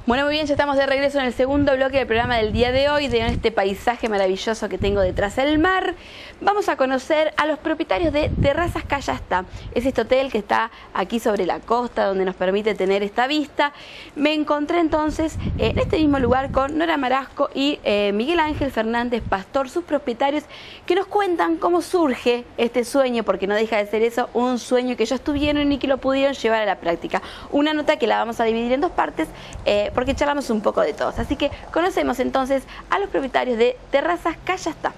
Bueno, muy bien, ya estamos de regreso en el segundo bloque del programa del día de hoy, de este paisaje maravilloso que tengo detrás del mar. Vamos a conocer a los propietarios de Terrazas Callastá. Es este hotel que está aquí sobre la costa, donde nos permite tener esta vista. Me encontré entonces en este mismo lugar con Nora Marasco y Miguel Ángel Fernández Pastor, sus propietarios, que nos cuentan cómo surge este sueño, porque no deja de ser eso, un sueño que ellos tuvieron y que lo pudieron llevar a la práctica. Una nota que la vamos a dividir en dos partes, porque charlamos un poco de todos. Así que conocemos entonces a los propietarios de Terrazas Callastá.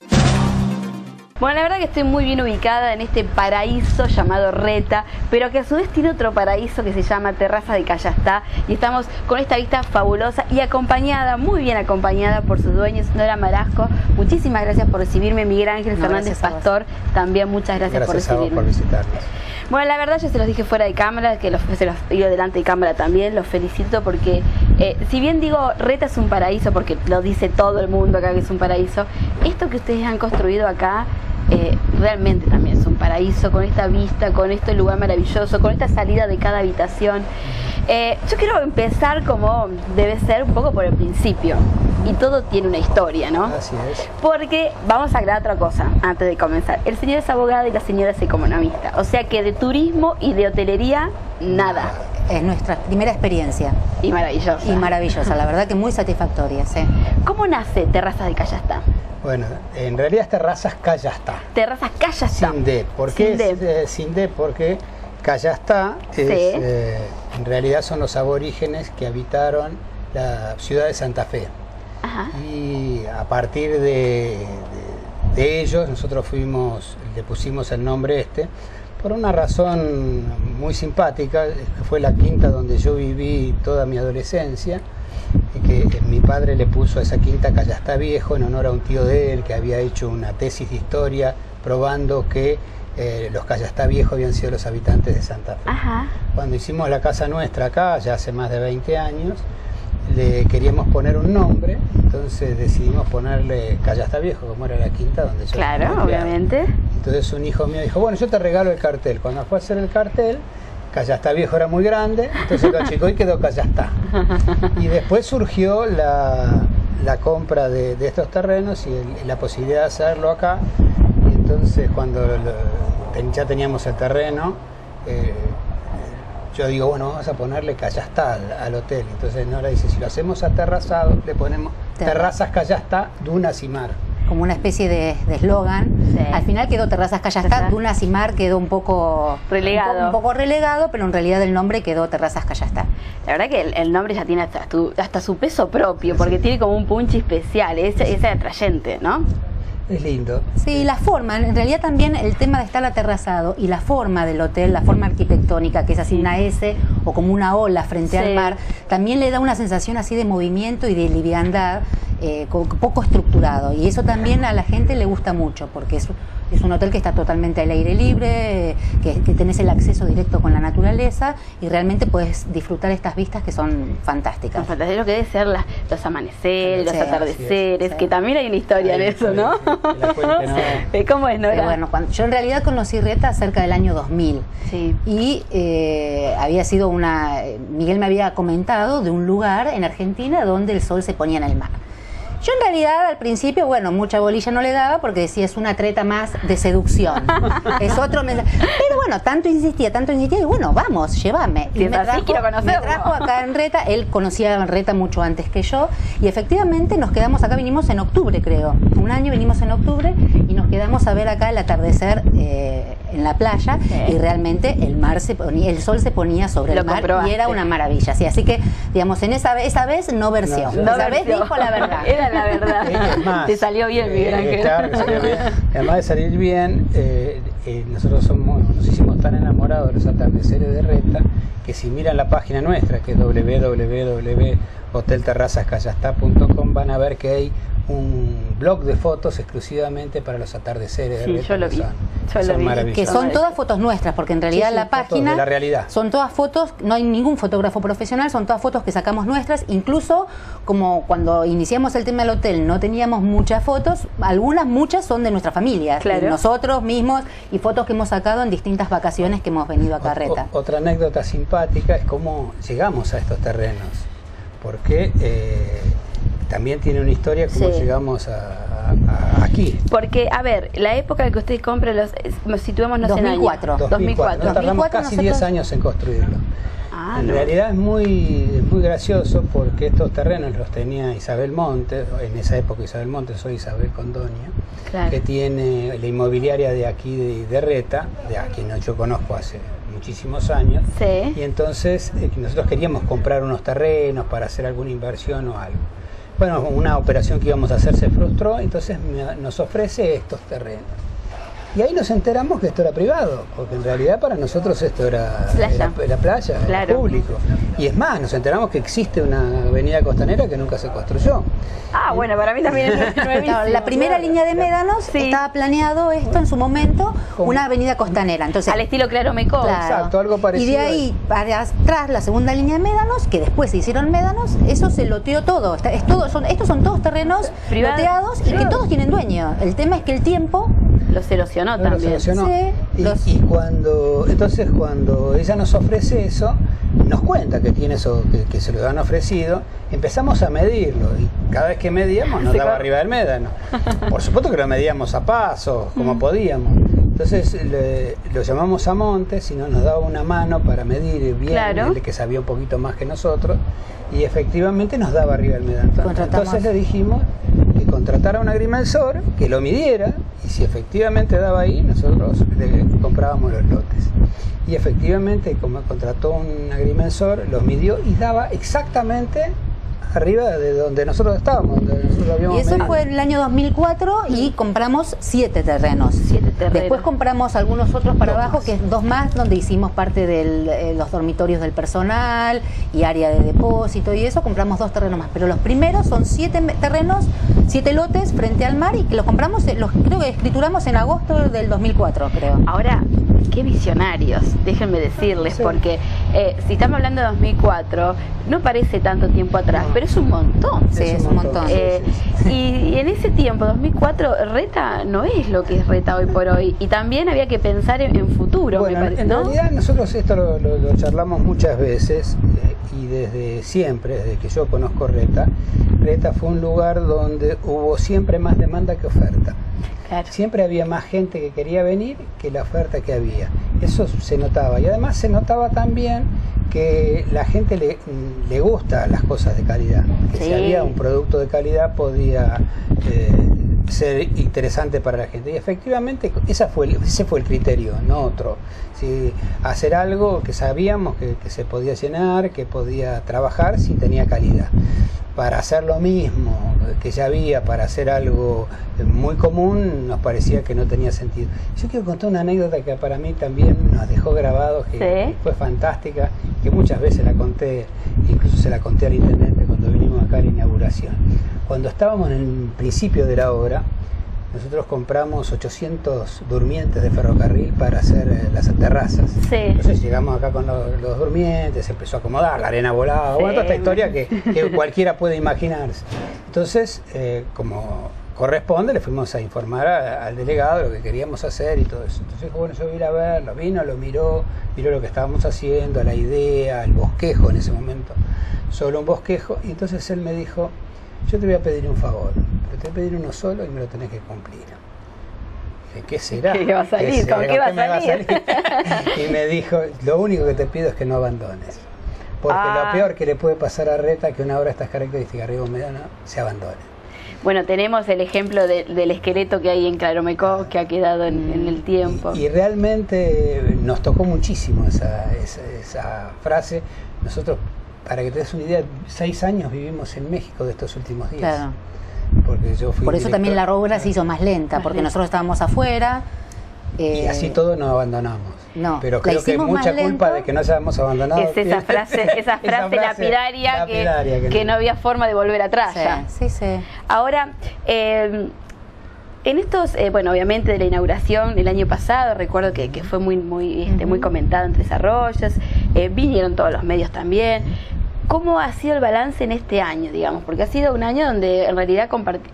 Bueno, la verdad que estoy muy bien ubicada en este paraíso llamado Reta, pero que a su vez tiene otro paraíso que se llama Terrazas de Callastá, y estamos con esta vista fabulosa y acompañada, muy bien acompañada por sus dueños, Nora Marasco. Muchísimas gracias por recibirme. Miguel Ángel Fernández Pastor, también muchas gracias por recibirme. Gracias a vos por visitarnos. Bueno, la verdad yo se los dije fuera de cámara, que se los digo delante de cámara también, los felicito porque si bien digo Reta es un paraíso, porque lo dice todo el mundo acá que es un paraíso, esto que ustedes han construido acá realmente también es un paraíso, con esta vista, con este lugar maravilloso, con esta salida de cada habitación. Yo quiero empezar como debe ser, un poco por el principio, y todo tiene una historia, ¿no? Así es. Porque vamos a aclarar otra cosa antes de comenzar. El señor es abogado y la señora es economista, o sea que de turismo y de hotelería, nada. Es nuestra primera experiencia. Y maravillosa. Y maravillosa, la verdad que muy satisfactoria, sí. ¿Cómo nace Terrazas de Callastá? Bueno, en realidad es Terrazas Callastá. Terrazas Callastá. Sin D. ¿Por qué sin D? Porque Callastá es, en realidad son los aborígenes que habitaron la ciudad de Santa Fe. Ajá. Y a partir de ellos nosotros le pusimos el nombre por una razón muy simpática, que fue la quinta donde yo viví toda mi adolescencia, y que mi padre le puso a esa quinta Callastá Viejo en honor a un tío de él que había hecho una tesis de historia probando que los Callastá Viejos habían sido los habitantes de Santa Fe. Ajá. Cuando hicimos la casa nuestra acá, ya hace más de 20 años, le queríamos poner un nombre, entonces decidimos ponerle Callastá Viejo, como era la quinta donde yo... Claro, obviamente. Entonces un hijo mío dijo, bueno, yo te regalo el cartel. Cuando fue a hacer el cartel, Callastá Viejo era muy grande, entonces lo achicó y quedó Callastá. Y después surgió la compra de estos terrenos y la posibilidad de hacerlo acá. Y entonces cuando ya teníamos el terreno, yo digo, bueno, vamos a ponerle Callastá al hotel. Entonces Nora dice, si lo hacemos aterrazado, le ponemos Terrazas Callastá, Dunas y Mar. Como una especie de eslogan. Sí. Al final quedó Terrazas Callastá, Dunas y Mar quedó un poco relegado. Un poco relegado, pero en realidad el nombre quedó Terrazas Callastá. La verdad que el nombre ya tiene hasta su peso propio, porque tiene como un punch especial, es atrayente, ¿no? Es lindo. Sí, la forma, en realidad también el tema de estar aterrazado y la forma del hotel, la forma arquitectónica, que es así una S o como una ola frente al mar, también le da una sensación así de movimiento y de liviandad, poco estructurado, y eso también a la gente le gusta mucho, porque es un hotel que está totalmente al aire libre, que tenés el acceso directo con la naturaleza y realmente puedes disfrutar estas vistas que son fantásticas. Es lo que debe ser los amaneceres, los atardeceres, que también hay una historia en eso, ¿no? ¿Cómo es, Nora? Bueno, yo en realidad conocí Reta cerca del año 2000 y había sido Miguel me había comentado de un lugar en Argentina donde el sol se ponía en el mar. Yo en realidad al principio, bueno, mucha bolilla no le daba porque decía es una treta más de seducción. Es otro mensaje. Pero bueno, tanto insistía y bueno, vamos, llévame. Y me trajo acá en Reta, él conocía Reta mucho antes que yo y efectivamente nos quedamos acá, vinimos en octubre creo. Un año vinimos en octubre y nos quedamos a ver acá el atardecer en la playa y realmente el sol se ponía sobre el mar y era una maravilla. Sí, así que, digamos, en esa vez no versión. Esa vez dijo la verdad. La verdad, más, te salió bien, Miguel Ángel. Claro que salió bien. Además de salir bien, nosotros nos hicimos tan enamorados de los atardeceres de Reta que si miran la página nuestra, que es www.hotelterrazascallastá.com, van a ver que hay un blog de fotos exclusivamente para los atardeceres de Reta. Yo lo vi. Que son todas fotos nuestras, porque en realidad la página de la realidad. Son todas fotos, no hay ningún fotógrafo profesional, son todas fotos que sacamos nuestras, incluso como cuando iniciamos el tema del hotel no teníamos muchas fotos, muchas son de nuestra familia, nosotros mismos, y fotos que hemos sacado en distintas vacaciones que hemos venido acá a Reta. Otra anécdota simpática es cómo llegamos a estos terrenos. porque también tiene una historia cómo llegamos aquí. Porque, a ver, la época en que usted compra situémonos 2004. en año. 2004. Nos tardamos casi 10 años en construirlo. En realidad es muy gracioso porque estos terrenos los tenía Isabel Montes, en esa época Isabel Montes, hoy Isabel Condonia, que tiene la inmobiliaria de aquí de Reta, a quien yo conozco hace muchísimos años, y entonces nosotros queríamos comprar unos terrenos para hacer alguna inversión o algo. Bueno, una operación que íbamos a hacer se frustró, entonces nos ofrece estos terrenos. Y ahí nos enteramos que esto era privado, porque en realidad para nosotros esto era la playa, era público. Y es más, nos enteramos que existe una avenida costanera que nunca se construyó. Ah, bueno, para mí también es nuevísimo. La primera línea de médanos estaba planeado esto en su momento, una avenida costanera. Entonces, al estilo Claromecó. Exacto, algo parecido. Y de ahí para atrás la segunda línea de médanos, que después se hicieron médanos, eso se loteó todo. Estos son todos terrenos loteados y que todos tienen dueño. El tema es que el tiempo los erosionó también. Y cuando ella nos ofrece eso, nos cuenta que tiene eso, que se lo han ofrecido, empezamos a medirlo y cada vez que medíamos nos daba arriba del médano. Por supuesto que lo medíamos a pasos, como podíamos. Entonces lo llamamos a Montes y nos daba una mano para medir bien, él que sabía un poquito más que nosotros, y efectivamente nos daba arriba del médano. Entonces le dijimos que contratara un agrimensor, que lo midiera, y si efectivamente daba ahí, nosotros le comprábamos los lotes. Y efectivamente, como contrató un agrimensor, los midió y daba exactamente arriba de donde nosotros estábamos, donde nosotros habíamos y eso medido. fue el año 2004 y compramos 7 terrenos. Después compramos algunos otros para abajo, que es 2 más, donde hicimos parte de los dormitorios del personal y área de depósito y eso, compramos 2 terrenos más. Pero los primeros son 7 terrenos, 7 lotes frente al mar y que los compramos, creo que escrituramos en agosto del 2004, creo. Ahora, qué visionarios, déjenme decirles, porque si estamos hablando de 2004, no parece tanto tiempo atrás, pero es un montón. Sí, es un montón. Y en ese tiempo, 2004, Reta no es lo que es Reta hoy por hoy. Y también había que pensar en futuro, bueno, me parece, en ¿no? realidad nosotros esto lo charlamos muchas veces y desde siempre, desde que yo conozco Reta fue un lugar donde hubo siempre más demanda que oferta. Claro. Siempre había más gente que quería venir que la oferta que había. Eso se notaba. Y además se notaba también que la gente le gusta las cosas de calidad. Que si había un producto de calidad podía ser interesante para la gente. Y efectivamente ese fue el criterio, no otro. ¿Sí? Hacer algo que sabíamos que se podía llenar, que podía trabajar si tenía calidad. Para hacer lo mismo que ya había, para hacer algo muy común, nos parecía que no tenía sentido. Yo quiero contar una anécdota que para mí también nos dejó grabados, que fue fantástica, que muchas veces la conté, incluso se la conté al intendente cuando vinimos acá a la inauguración. Cuando estábamos en el principio de la obra, nosotros compramos 800 durmientes de ferrocarril para hacer las terrazas. Entonces llegamos acá con los durmientes, se empezó a acomodar, la arena volaba, bueno, toda esta historia que cualquiera puede imaginarse. Entonces, como corresponde, le fuimos a informar al delegado lo que queríamos hacer y todo eso. Entonces, bueno, yo voy a ir a verlo, vino, lo miró lo que estábamos haciendo, la idea, el bosquejo en ese momento, solo un bosquejo, y entonces él me dijo: yo te voy a pedir un favor, pero te voy a pedir uno solo y me lo tenés que cumplir. Y dije, ¿qué será? ¿Qué va a salir? ¿Con qué va a salir? Y me dijo: lo único que te pido es que no abandones. Porque lo peor que le puede pasar a Reta es que una obra de estas características, Río Medano, se abandone. Bueno, tenemos el ejemplo del esqueleto que hay en Claromecó, que ha quedado en el tiempo. Y realmente nos tocó muchísimo esa frase. Nosotros, para que te des una idea, 6 años vivimos en México de estos últimos días. Claro. Porque yo fui por eso también la obra se hizo más lenta, porque nosotros estábamos afuera. Y así todo nos abandonamos. No, pero creo que hay mucha culpa de que no hayamos abandonado. Es esa frase lapidaria que no había forma de volver atrás. Sí. Ahora, en estos, bueno, obviamente de la inauguración el año pasado, recuerdo que fue muy comentado en Tres Arroyos, vinieron todos los medios también. ¿Cómo ha sido el balance en este año, digamos? Porque ha sido un año donde en realidad,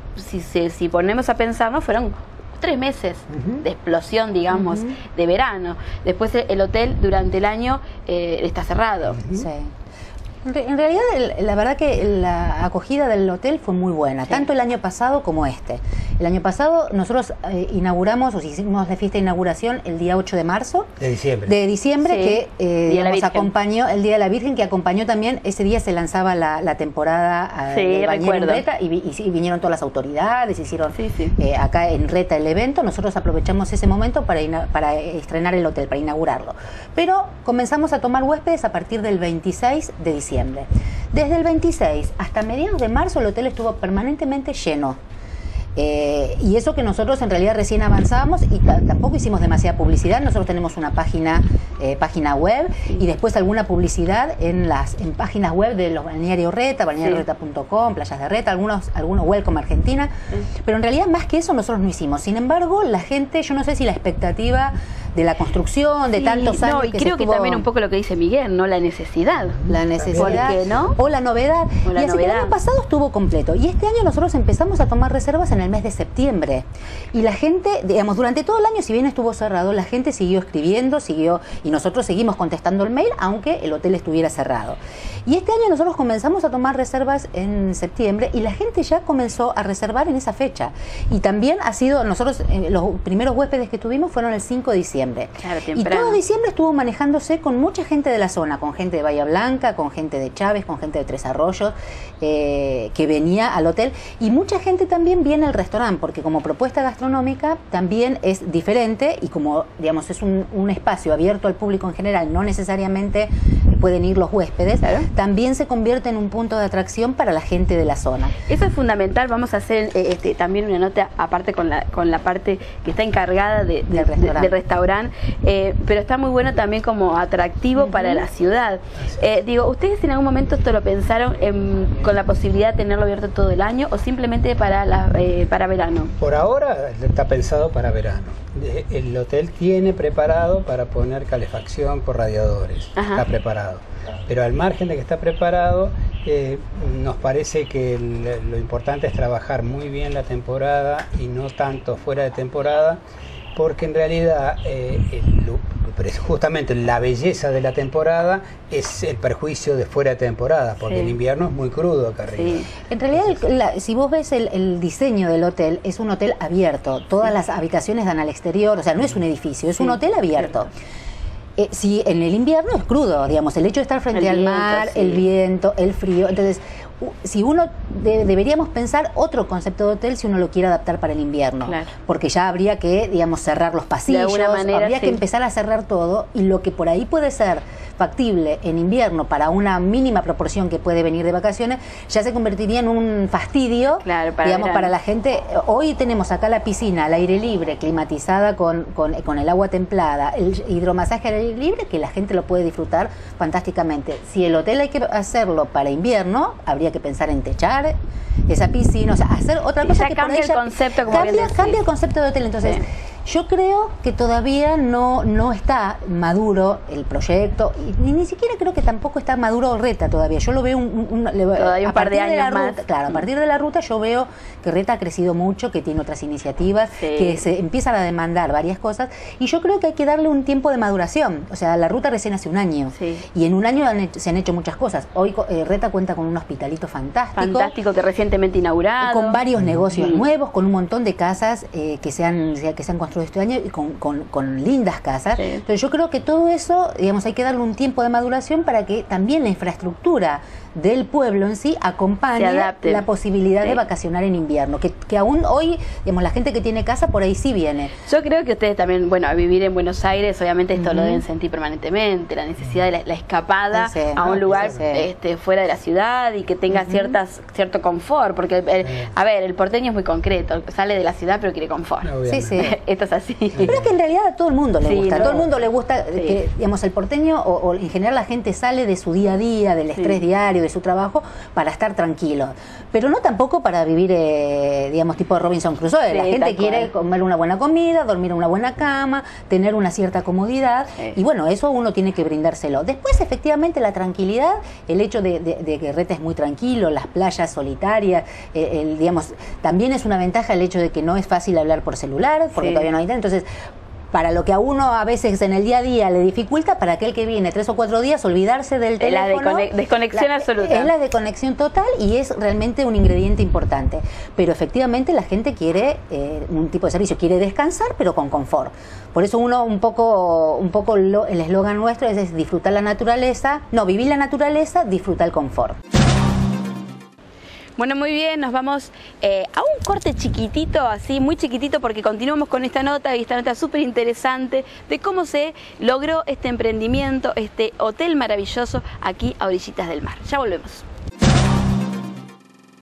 si ponemos a pensar, ¿no? Fueron 3 meses de explosión, digamos, de verano. Después el hotel durante el año está cerrado. Sí. En realidad, la verdad que la acogida del hotel fue muy buena, tanto el año pasado como este. El año pasado nosotros inauguramos, o hicimos la fiesta de inauguración el día 8 de marzo. De diciembre. De diciembre, que nos acompañó el Día de la Virgen, que acompañó también, ese día se lanzaba la temporada de Bañera en Reta, y vinieron todas las autoridades, hicieron acá en Reta el evento. Nosotros aprovechamos ese momento para estrenar el hotel, para inaugurarlo. Pero comenzamos a tomar huéspedes a partir del 26 de diciembre. Desde el 26 hasta mediados de marzo el hotel estuvo permanentemente lleno. Y eso que nosotros en realidad recién avanzábamos y tampoco hicimos demasiada publicidad. Nosotros tenemos una página web y después alguna publicidad en páginas web de los balnearios Reta, balnearioreta.com, Playas de Reta, algunos Welcome Argentina, pero en realidad más que eso nosotros no hicimos. Sin embargo, la gente, yo no sé si la expectativa de la construcción, de tantos años y creo que también un poco lo que dice Miguel, ¿no? La necesidad. La necesidad, ¿no? O la novedad. Y así que el año pasado estuvo completo. Y este año nosotros empezamos a tomar reservas en el mes de septiembre. Y la gente, digamos, durante todo el año, si bien estuvo cerrado, la gente siguió escribiendo, y nosotros seguimos contestando el mail, aunque el hotel estuviera cerrado. Y este año nosotros comenzamos a tomar reservas en septiembre y la gente ya comenzó a reservar en esa fecha. Y también ha sido, nosotros, los primeros huéspedes que tuvimos fueron el 5 de diciembre. Claro, y todo diciembre estuvo manejándose con mucha gente de la zona, con gente de Bahía Blanca, con gente de Chávez, con gente de Tres Arroyos, que venía al hotel. Y mucha gente también viene al restaurante, porque como propuesta gastronómica también es diferente y como, digamos, es un espacio abierto al público en general, no necesariamente pueden ir los huéspedes, también se convierte en un punto de atracción para la gente de la zona. Eso es fundamental. Vamos a hacer también una nota aparte con la parte que está encargada del restaurante, pero está muy bueno también como atractivo para la ciudad. Digo, ¿ustedes en algún momento esto lo pensaron con la posibilidad de tenerlo abierto todo el año o simplemente para verano? Por ahora está pensado para verano. El hotel tiene preparado para poner calefacción por radiadores. Está preparado. Pero al margen de que está preparado, nos parece que lo importante es trabajar muy bien la temporada y no tanto fuera de temporada, porque en realidad justamente la belleza de la temporada es el perjuicio de fuera de temporada, porque el invierno es muy crudo acá arriba. En realidad, si vos ves el diseño del hotel, es un hotel abierto, todas las habitaciones dan al exterior, o sea, no es un edificio, es un hotel abierto. Si en el invierno es crudo, digamos, el hecho de estar frente al mar, el viento, el frío, entonces si uno deberíamos pensar otro concepto de hotel si uno lo quiere adaptar para el invierno, porque ya habría que, digamos, cerrar los pasillos, de alguna manera, habría que empezar a cerrar todo, y lo que por ahí puede ser factible en invierno para una mínima proporción que puede venir de vacaciones, ya se convertiría en un fastidio, digamos, para la gente. Hoy tenemos acá la piscina al aire libre, climatizada con el agua templada, el hidromasaje al aire libre, que la gente lo puede disfrutar fantásticamente. Si el hotel hay que hacerlo para invierno, habría que pensar en techar esa piscina, o sea, hacer otra cosa que cambia el concepto, como cambia el concepto de hotel. Entonces, yo creo que todavía no está maduro el proyecto, y ni siquiera creo que tampoco está maduro Reta todavía. Yo lo veo todavía un par de años más. Claro, a partir de la ruta yo veo que Reta ha crecido mucho, que tiene otras iniciativas, que se empiezan a demandar varias cosas, y yo creo que hay que darle un tiempo de maduración. O sea, la ruta recién hace un año, y en un año se han hecho muchas cosas. Hoy Reta cuenta con un hospitalito fantástico, que recientemente inaugurado, con varios negocios nuevos, con un montón de casas que se han construido este año, y con lindas casas. Entonces yo creo que todo eso, digamos, hay que darle un tiempo de maduración para que también la infraestructura del pueblo en sí acompañe la posibilidad de vacacionar en invierno, que aún hoy, digamos, la gente que tiene casa por ahí sí viene. Yo creo que ustedes también, bueno, a vivir en Buenos Aires, obviamente esto lo deben sentir permanentemente, la necesidad de la escapada a un lugar fuera de la ciudad y que tenga cierto confort, porque a ver, el porteño es muy concreto, sale de la ciudad pero quiere confort. Esto es así. Pero es que en realidad a todo el mundo le gusta, a todo el mundo le gusta que, digamos, el porteño o en general la gente sale de su día a día, del estrés diario, de su trabajo, para estar tranquilo, pero no tampoco para vivir, digamos, tipo Robinson Crusoe. La gente quiere comer una buena comida, dormir en una buena cama, tener una cierta comodidad, y bueno, eso uno tiene que brindárselo. Después, efectivamente, la tranquilidad, el hecho de que Reta es muy tranquilo, las playas solitarias, digamos, también es una ventaja el hecho de que no es fácil hablar por celular, porque todavía no hay. Entonces, para lo que a uno a veces en el día a día le dificulta, para aquel que viene 3 o 4 días, olvidarse del teléfono. La desconexión absoluta. Es la desconexión total y es realmente un ingrediente importante. Pero efectivamente la gente quiere un tipo de servicio, quiere descansar, pero con confort. Por eso un poco el eslogan nuestro es disfrutar la naturaleza, no, vivir la naturaleza, disfrutar el confort. Bueno, muy bien, nos vamos a un corte chiquitito, así, muy chiquitito, porque continuamos con esta nota, y esta nota súper interesante de cómo se logró este emprendimiento, este hotel maravilloso aquí a orillitas del mar. Ya volvemos.